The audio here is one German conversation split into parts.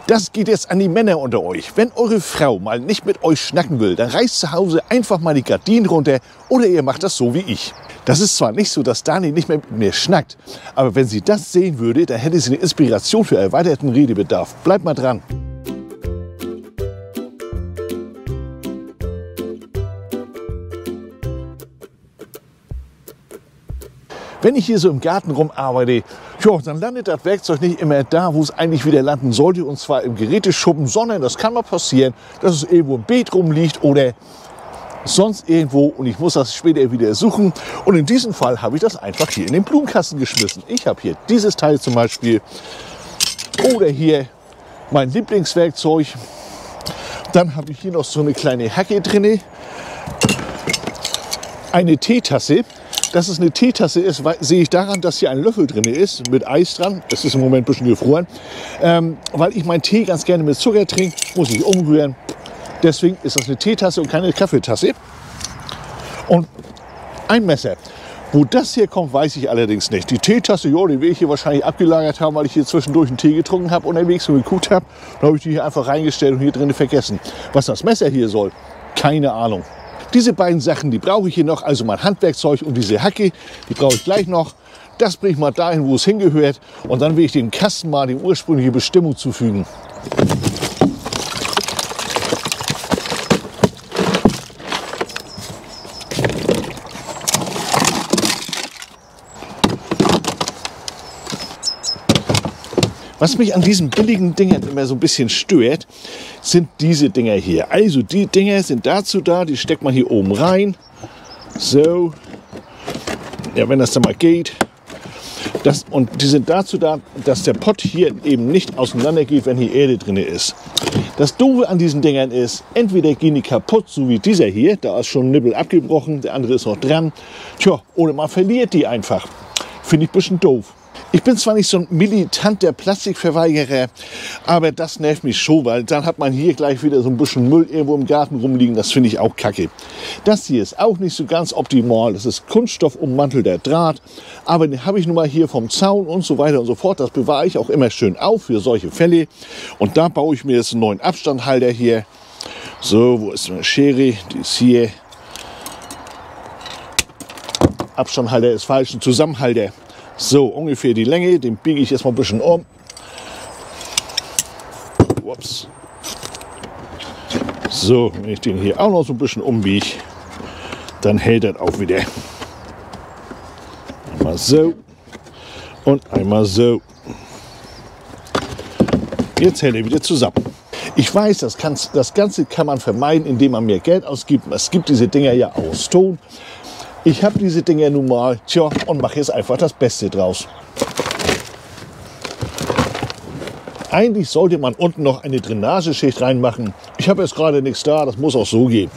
Das geht jetzt an die Männer unter euch. Wenn eure Frau mal nicht mit euch schnacken will, dann reißt zu Hause einfach mal die Gardinen runter oder ihr macht das so wie ich. Das ist zwar nicht so, dass Dani nicht mehr mit mir schnackt, aber wenn sie das sehen würde, dann hätte sie eine Inspiration für erweiterten Redebedarf. Bleibt mal dran. Wenn ich hier so im Garten rumarbeite, dann landet das Werkzeug nicht immer da, wo es eigentlich wieder landen sollte, und zwar im Geräteschuppen, sondern das kann mal passieren, dass es irgendwo im Beet rumliegt oder sonst irgendwo und ich muss das später wieder suchen. Und in diesem Fall habe ich das einfach hier in den Blumenkasten geschmissen. Ich habe hier dieses Teil zum Beispiel oder hier mein Lieblingswerkzeug. Dann habe ich hier noch so eine kleine Hacke drin, eine Teetasse. Dass es eine Teetasse ist, sehe ich daran, dass hier ein Löffel drin ist, mit Eis dran. Es ist im Moment ein bisschen gefroren. Weil ich meinen Tee ganz gerne mit Zucker trinke, muss ich umrühren. Deswegen ist das eine Teetasse und keine Kaffeetasse. Und ein Messer. Wo das hier kommt, weiß ich allerdings nicht. Die Teetasse, ja, die will ich hier wahrscheinlich abgelagert haben, weil ich hier zwischendurch einen Tee getrunken habe, unterwegs und geguckt habe. Dann habe ich die hier einfach reingestellt und hier drin vergessen. Was das Messer hier soll, keine Ahnung. Diese beiden Sachen, die brauche ich hier noch, also mein Handwerkzeug und diese Hacke, die brauche ich gleich noch. Das bringe ich mal dahin, wo es hingehört, und dann will ich dem Kasten mal die ursprüngliche Bestimmung zufügen. Was mich an diesen billigen Dingern immer so ein bisschen stört, sind diese Dinger hier. Also die Dinger sind dazu da, die steckt man hier oben rein. So, ja, wenn das dann mal geht. Und die sind dazu da, dass der Pott hier eben nicht auseinander geht, wenn hier Erde drin ist. Das Doofe an diesen Dingern ist, entweder gehen die kaputt, so wie dieser hier, da ist schon ein Nibbel abgebrochen, der andere ist noch dran. Tja, oder man verliert die einfach. Finde ich ein bisschen doof. Ich bin zwar nicht so ein militanter Plastikverweigerer, aber das nervt mich schon, weil dann hat man hier gleich wieder so ein bisschen Müll irgendwo im Garten rumliegen. Das finde ich auch kacke. Das hier ist auch nicht so ganz optimal. Das ist kunststoffummantelter Draht, aber den habe ich nun mal hier vom Zaun und so weiter und so fort. Das bewahre ich auch immer schön auf für solche Fälle. Und da baue ich mir jetzt einen neuen Abstandhalter hier. So, wo ist meine Schere? Die ist hier. Abstandhalter ist falsch, ein Zusammenhalter. So, ungefähr die Länge, den biege ich jetzt mal ein bisschen um. Ups. So, wenn ich den hier auch noch so ein bisschen umbiege, dann hält das auch wieder. Einmal so und einmal so. Jetzt hält er wieder zusammen. Ich weiß, das Ganze kann man vermeiden, indem man mehr Geld ausgibt. Es gibt diese Dinger ja aus Ton. Ich habe diese Dinger nun mal, und mache jetzt einfach das Beste draus. Eigentlich sollte man unten noch eine Drainageschicht reinmachen. Ich habe jetzt gerade nichts da, das muss auch so gehen.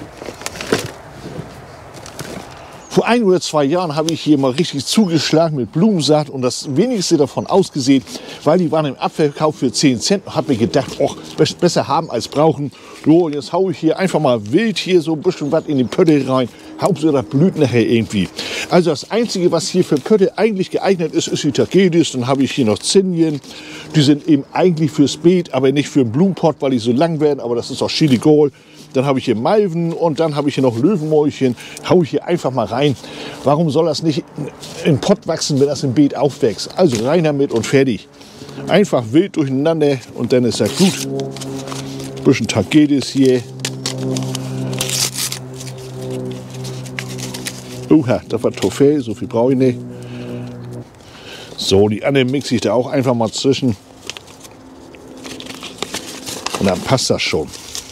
Vor 1 oder 2 Jahren habe ich hier mal richtig zugeschlagen mit Blumensaat und das wenigste davon ausgesät, weil die waren im Abverkauf für 10 Cent und habe mir gedacht, och, besser haben als brauchen. So, und jetzt haue ich hier einfach mal wild hier so ein bisschen was in die Pötte rein. Hauptsache das blüht nachher irgendwie. Also das Einzige, was hier für Pötte eigentlich geeignet ist, ist die Tagetes. Dann habe ich hier noch Zinien. Die sind eben eigentlich fürs Beet, aber nicht für den Blumenpott, weil die so lang werden. Aber das ist auch Chili-Gold. Dann habe ich hier Malven und dann habe ich hier noch Löwenmäulchen. Haue ich hier einfach mal rein. Warum soll das nicht im Pott wachsen, wenn das im Beet aufwächst? Also rein damit und fertig. Einfach wild durcheinander und dann ist das gut. Ein bisschen Tagetes hier. Das war Trophäe, so viel brauche ich nicht. So, die anderen mixe ich da auch einfach mal zwischen. Und dann passt das schon.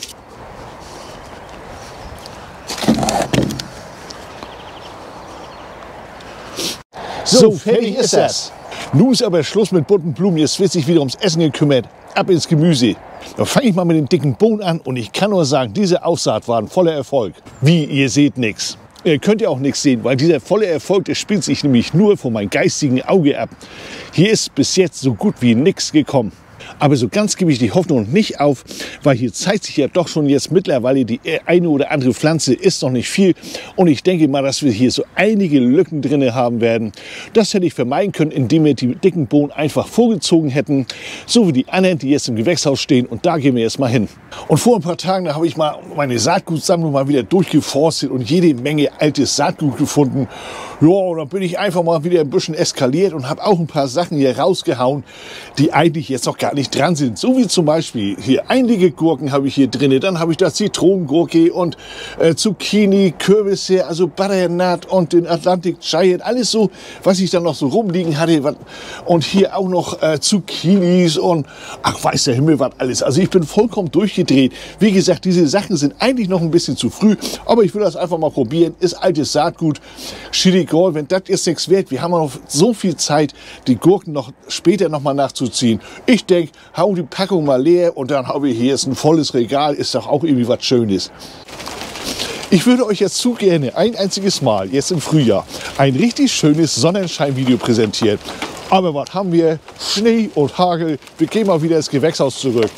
So, fertig ist das. Nun ist aber Schluss mit bunten Blumen. Jetzt wird sich wieder ums Essen gekümmert. Ab ins Gemüse. Dann fange ich mal mit den dicken Bohnen an. Und ich kann nur sagen, diese Aussaat war ein voller Erfolg. Wie, ihr seht nichts. Ihr könnt ja auch nichts sehen, weil dieser volle Erfolg, der spielt sich nämlich nur vor meinem geistigen Auge ab. Hier ist bis jetzt so gut wie nichts gekommen. Aber so ganz gebe ich die Hoffnung nicht auf, weil hier zeigt sich ja doch schon jetzt mittlerweile die eine oder andere Pflanze ist noch nicht viel. Und ich denke mal, dass wir hier so einige Lücken drin haben werden. Das hätte ich vermeiden können, indem wir die dicken Bohnen einfach vorgezogen hätten. So wie die anderen, die jetzt im Gewächshaus stehen. Und da gehen wir jetzt mal hin. Und vor ein paar Tagen, da habe ich mal meine Saatgutsammlung mal wieder durchgeforstet und jede Menge altes Saatgut gefunden. Ja, und dann bin ich einfach mal wieder ein bisschen eskaliert und habe auch ein paar Sachen hier rausgehauen, die eigentlich jetzt noch gar nicht dran sind. So wie zum Beispiel hier einige Gurken habe ich hier drin. Dann habe ich da Zitronengurke und Zucchini, Kürbisse, also Butternut und den Atlantic Giant. Alles so, was ich dann noch so rumliegen hatte. Und hier auch noch Zucchinis und ach, weiß der Himmel was alles. Also ich bin vollkommen durchgedreht. Wie gesagt, diese Sachen sind eigentlich noch ein bisschen zu früh. Aber ich will das einfach mal probieren. Ist altes Saatgut. Egal, wenn das jetzt nichts wird, wir haben noch so viel Zeit, die Gurken noch später noch mal nachzuziehen. Ich denke, hau die Packung mal leer und dann habe ich hier jetzt ein volles Regal, ist doch auch irgendwie was Schönes. Ich würde euch jetzt zu gerne ein einziges Mal, jetzt im Frühjahr, ein richtig schönes Sonnenschein-Video präsentieren. Aber was haben wir? Schnee und Hagel. Wir gehen mal wieder ins Gewächshaus zurück.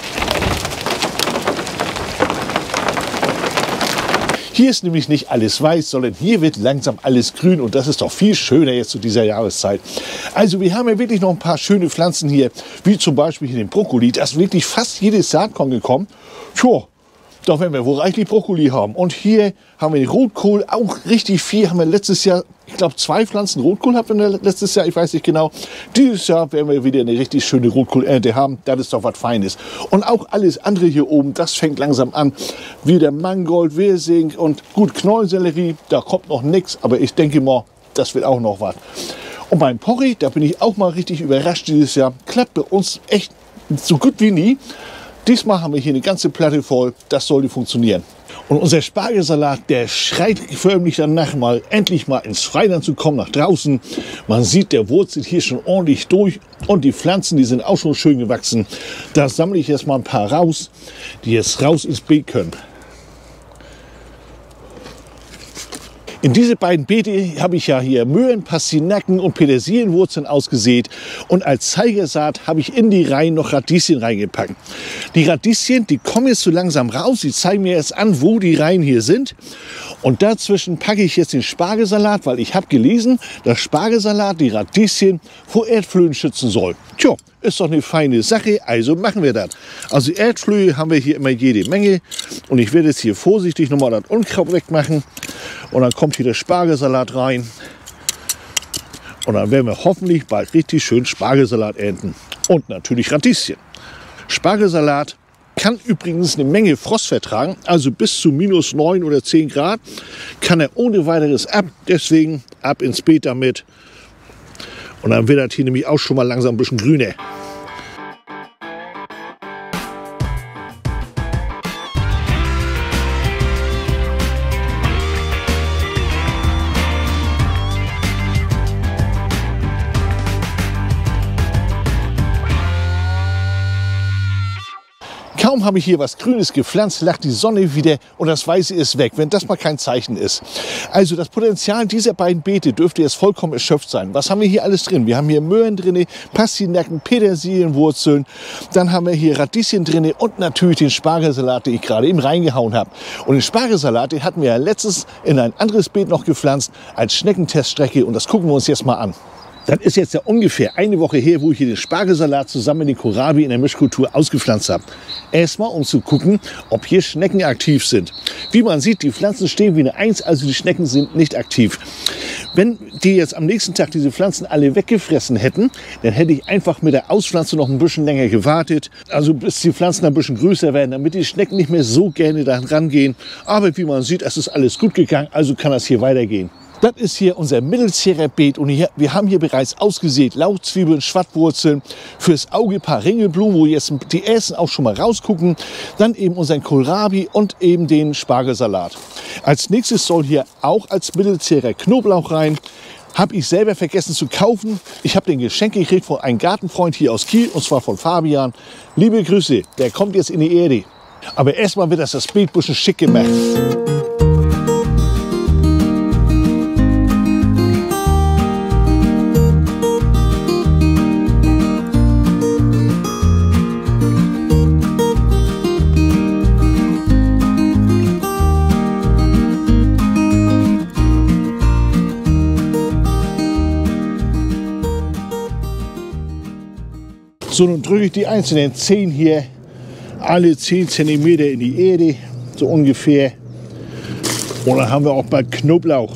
Hier ist nämlich nicht alles weiß, sondern hier wird langsam alles grün und das ist doch viel schöner jetzt zu dieser Jahreszeit. Also wir haben ja wirklich noch ein paar schöne Pflanzen hier, wie zum Beispiel hier den Brokkoli. Da ist wirklich fast jedes Saatkorn gekommen. Tja, da werden wir wohl reichlich Brokkoli haben. Und hier haben wir den Rotkohl, auch richtig viel. Haben wir letztes Jahr, ich glaube 2 Pflanzen Rotkohl hatten wir letztes Jahr, ich weiß nicht genau. Dieses Jahr werden wir wieder eine richtig schöne Rotkohlernte haben. Das ist doch was Feines. Und auch alles andere hier oben, das fängt langsam an. Wieder Mangold, Wirsing und gut Knollensellerie. Da kommt noch nichts, aber ich denke mal, das wird auch noch was. Und beim Porree, da bin ich auch mal richtig überrascht dieses Jahr. Klappt bei uns echt so gut wie nie. Diesmal haben wir hier eine ganze Platte voll, das sollte funktionieren. Und unser Spargelsalat, der schreit förmlich danach, endlich mal ins Freiland zu kommen, nach draußen. Man sieht, der wurzelt hier schon ordentlich durch und die Pflanzen, die sind auch schon schön gewachsen. Da sammle ich jetzt mal ein paar raus, die jetzt raus ins Beet können. In diese beiden Beete habe ich ja hier Möhren, Pastinaken und Petersilienwurzeln ausgesät. Und als Zeigersaat habe ich in die Reihen noch Radieschen reingepackt. Die Radieschen, die kommen jetzt so langsam raus. Die zeigen mir jetzt an, wo die Reihen hier sind. Und dazwischen packe ich jetzt den Spargelsalat, weil ich habe gelesen, dass Spargelsalat die Radieschen vor Erdflöhen schützen soll. Tja, ist doch eine feine Sache, also machen wir das. Also Erdflöhe haben wir hier immer jede Menge. Und ich werde jetzt hier vorsichtig nochmal das Unkraut wegmachen. Und dann kommt hier der Spargelsalat rein. Und dann werden wir hoffentlich bald richtig schön Spargelsalat ernten. Und natürlich Radieschen. Spargelsalat kann übrigens eine Menge Frost vertragen. Also bis zu -9 oder 10 Grad kann er ohne weiteres ab. Deswegen ab ins Beet damit. Und dann wird das hier nämlich auch schon mal langsam ein bisschen grüner. Kaum habe ich hier was Grünes gepflanzt, lacht die Sonne wieder und das Weiße ist weg, wenn das mal kein Zeichen ist. Also das Potenzial dieser beiden Beete dürfte jetzt vollkommen erschöpft sein. Was haben wir hier alles drin? Wir haben hier Möhren drin, Pastinaken, Petersilienwurzeln, dann haben wir hier Radieschen drin und natürlich den Spargelsalat, den ich gerade eben reingehauen habe. Und den Spargelsalat, den hatten wir ja letztens in ein anderes Beet noch gepflanzt als Schneckenteststrecke und das gucken wir uns jetzt mal an. Das ist jetzt ja ungefähr eine Woche her, wo ich hier den Spargelsalat zusammen mit den Kohlrabi in der Mischkultur ausgepflanzt habe. Erstmal, um zu gucken, ob hier Schnecken aktiv sind. Wie man sieht, die Pflanzen stehen wie eine Eins, also die Schnecken sind nicht aktiv. Wenn die jetzt am nächsten Tag diese Pflanzen alle weggefressen hätten, dann hätte ich einfach mit der Auspflanzung noch ein bisschen länger gewartet. Also bis die Pflanzen ein bisschen größer werden, damit die Schnecken nicht mehr so gerne da rangehen. Aber wie man sieht, es ist alles gut gegangen, also kann das hier weitergehen. Das ist hier unser Mittelzährer Beet und wir haben hier bereits ausgesät Lauchzwiebeln, Schwattwurzeln, fürs Auge ein paar Ringelblumen, wo jetzt die ersten auch schon mal rausgucken. Dann eben unseren Kohlrabi und eben den Spargelsalat. Als nächstes soll hier auch als Mittelzährer Knoblauch rein. Habe ich selber vergessen zu kaufen. Ich habe den Geschenk gekriegt von einem Gartenfreund hier aus Kiel, und zwar von Fabian. Liebe Grüße, der kommt jetzt in die Erde. Aber erstmal wird das Beet ein bisschen schick gemacht. So, nun drücke ich die einzelnen Zehen hier alle 10 cm in die Erde, so ungefähr. Und dann haben wir auch bald Knoblauch.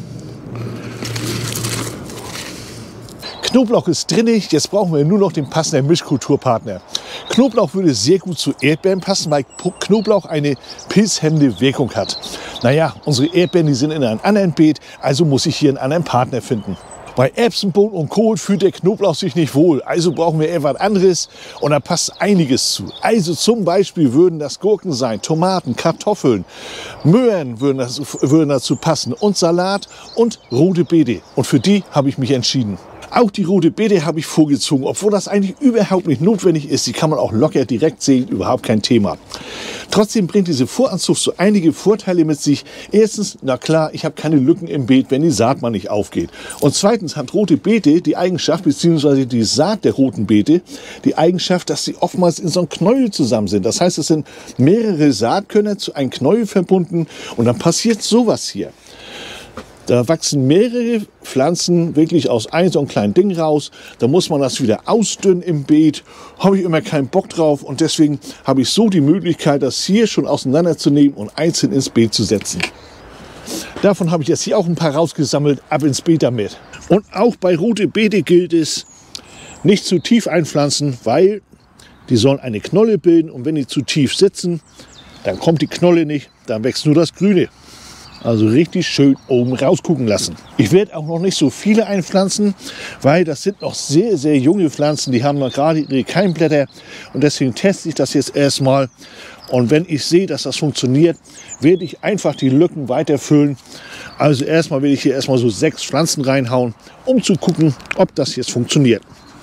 Knoblauch ist drin, jetzt brauchen wir nur noch den passenden Mischkulturpartner. Knoblauch würde sehr gut zu Erdbeeren passen, weil Knoblauch eine pilzhemmende Wirkung hat. Naja, unsere Erdbeeren, die sind in einem anderen Beet, also muss ich hier einen anderen Partner finden. Bei Erbsen, Bohnen und Kohl fühlt der Knoblauch sich nicht wohl, also brauchen wir etwas anderes und da passt einiges zu. Also zum Beispiel würden das Gurken sein, Tomaten, Kartoffeln, Möhren würden dazu passen und Salat und rote Beete. Und für die habe ich mich entschieden. Auch die rote Beete habe ich vorgezogen, obwohl das eigentlich überhaupt nicht notwendig ist. Die kann man auch locker direkt sehen, überhaupt kein Thema. Trotzdem bringt diese Voranzucht so einige Vorteile mit sich. Erstens, na klar, ich habe keine Lücken im Beet, wenn die Saat mal nicht aufgeht. Und zweitens hat rote Beete die Eigenschaft, beziehungsweise die Saat der roten Beete, die Eigenschaft, dass sie oftmals in so einem Knäuel zusammen sind. Das heißt, es sind mehrere Saatkörner zu einem Knäuel verbunden und dann passiert sowas hier. Da wachsen mehrere Pflanzen wirklich aus einem so einem kleinen Ding raus. Da muss man das wieder ausdünnen im Beet. Habe ich immer keinen Bock drauf. Und deswegen habe ich so die Möglichkeit, das hier schon auseinanderzunehmen und einzeln ins Beet zu setzen. Davon habe ich jetzt hier auch ein paar rausgesammelt. Ab ins Beet damit. Und auch bei rote Beete gilt es, nicht zu tief einpflanzen, weil die sollen eine Knolle bilden. Und wenn die zu tief sitzen, dann kommt die Knolle nicht. Dann wächst nur das Grüne. Also richtig schön oben rausgucken lassen. Ich werde auch noch nicht so viele einpflanzen, weil das sind noch sehr, sehr junge Pflanzen. Die haben noch gerade ihre Keimblätter und deswegen teste ich das jetzt erstmal. Und wenn ich sehe, dass das funktioniert, werde ich einfach die Lücken weiterfüllen. Also erstmal werde ich hier erstmal so 6 Pflanzen reinhauen, um zu gucken, ob das jetzt funktioniert.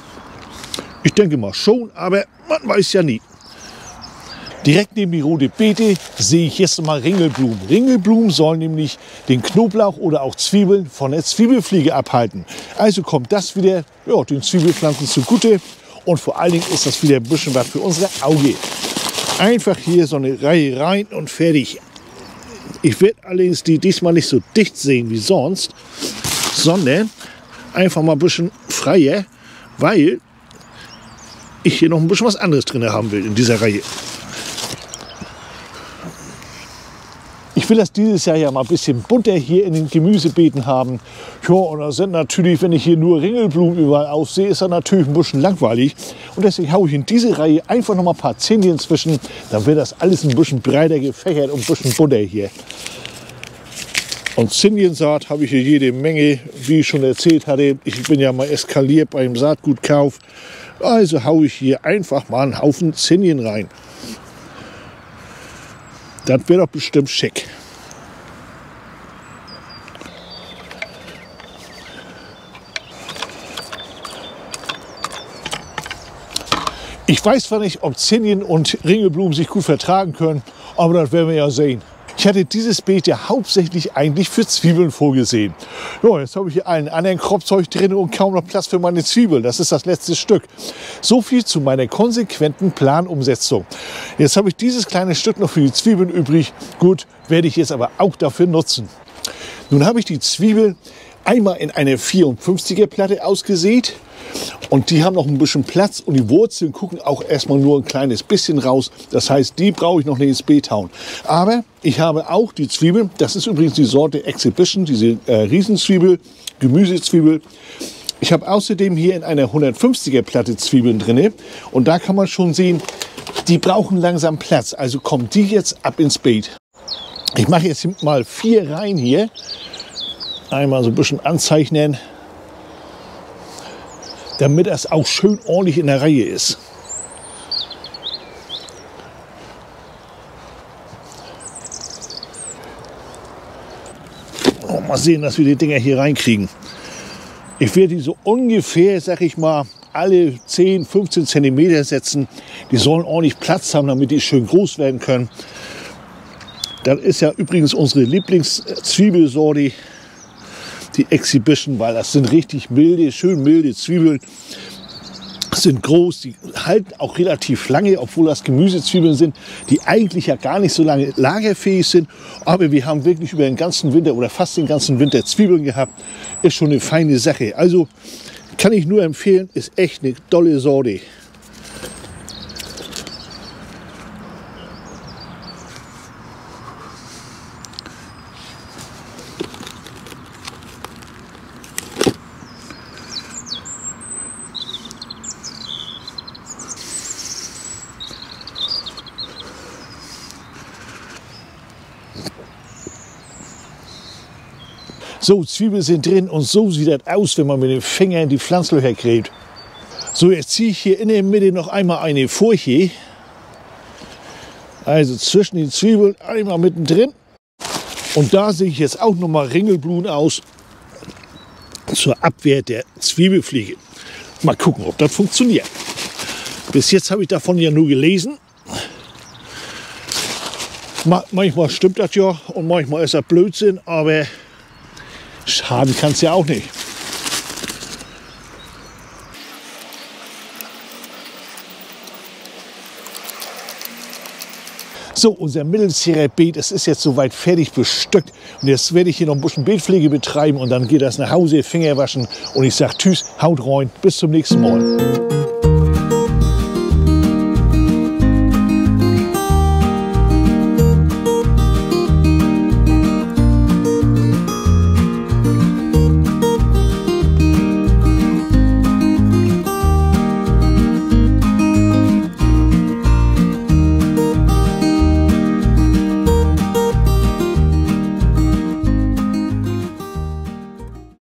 Ich denke mal schon, aber man weiß ja nie. Direkt neben die rote Beete sehe ich jetzt mal Ringelblumen. Ringelblumen sollen nämlich den Knoblauch oder auch Zwiebeln von der Zwiebelfliege abhalten. Also kommt das wieder den Zwiebelpflanzen zugute und vor allen Dingen ist das wieder ein bisschen was für unser Auge. Einfach hier so eine Reihe rein und fertig. Ich werde allerdings die diesmal nicht so dicht sehen wie sonst, sondern einfach mal ein bisschen freier, weil ich hier noch ein bisschen was anderes drin haben will in dieser Reihe. Ich will das dieses Jahr ja mal ein bisschen bunter hier in den Gemüsebeeten haben. Ja, und da sind natürlich, wenn ich hier nur Ringelblumen überall aufsehe, ist das natürlich ein bisschen langweilig. Und deswegen haue ich in diese Reihe einfach noch mal ein paar Zinien zwischen. Dann wird das alles ein bisschen breiter gefächert und ein bisschen bunter hier. Und Ziniensaat habe ich hier jede Menge, wie ich schon erzählt hatte. Ich bin ja mal eskaliert beim Saatgutkauf. Also haue ich hier einfach mal einen Haufen Zinien rein. Das wäre doch bestimmt schick. Ich weiß zwar nicht, ob Zinien und Ringelblumen sich gut vertragen können, aber das werden wir ja sehen. Ich hatte dieses Beet ja hauptsächlich eigentlich für Zwiebeln vorgesehen. Ja, jetzt habe ich hier einen anderen Kropfzeug drin und kaum noch Platz für meine Zwiebeln. Das ist das letzte Stück. So viel zu meiner konsequenten Planumsetzung. Jetzt habe ich dieses kleine Stück noch für die Zwiebeln übrig. Gut, werde ich jetzt aber auch dafür nutzen. Nun habe ich die Zwiebeln einmal in eine 54er Platte ausgesät. Und die haben noch ein bisschen Platz und die Wurzeln gucken auch erstmal nur ein kleines bisschen raus. Das heißt, die brauche ich noch nicht ins Beet hauen. Aber ich habe auch die Zwiebeln, das ist übrigens die Sorte Exhibition, diese Riesenzwiebel, Gemüsezwiebel. Ich habe außerdem hier in einer 150er Platte Zwiebeln drin. Und da kann man schon sehen, die brauchen langsam Platz. Also kommen die jetzt ab ins Beet. Ich mache jetzt mal 4 Reihen hier. Einmal so ein bisschen anzeichnen, damit das auch schön ordentlich in der Reihe ist. Oh, mal sehen, dass wir die Dinger hier reinkriegen. Ich werde die so ungefähr, sag ich mal, alle 10, 15 cm setzen. Die sollen ordentlich Platz haben, damit die schön groß werden können. Das ist ja übrigens unsere Lieblingszwiebelsorte, die Exhibition, weil das sind richtig milde, schön milde Zwiebeln. Sind groß, die halten auch relativ lange, obwohl das Gemüsezwiebeln sind, die eigentlich ja gar nicht so lange lagerfähig sind. Aber wir haben wirklich über den ganzen Winter oder fast den ganzen Winter Zwiebeln gehabt. Ist schon eine feine Sache. Also kann ich nur empfehlen, ist echt eine tolle Sorte. So, Zwiebeln sind drin und so sieht das aus, wenn man mit den Fingern die Pflanzlöcher gräbt. So, jetzt ziehe ich hier in der Mitte noch einmal eine Furche. Also zwischen den Zwiebeln einmal mittendrin. Und da sehe ich jetzt auch noch mal Ringelblumen aus zur Abwehr der Zwiebelfliege. Mal gucken, ob das funktioniert. Bis jetzt habe ich davon ja nur gelesen. Manchmal stimmt das ja und manchmal ist das Blödsinn, aber schaden kann es ja auch nicht. So, unser Mittelzierbeet, es ist jetzt soweit fertig bestückt. Und jetzt werde ich hier noch ein bisschen Beetpflege betreiben und dann geht das nach Hause, Finger waschen. Und ich sage tschüss, haut rein, bis zum nächsten Mal.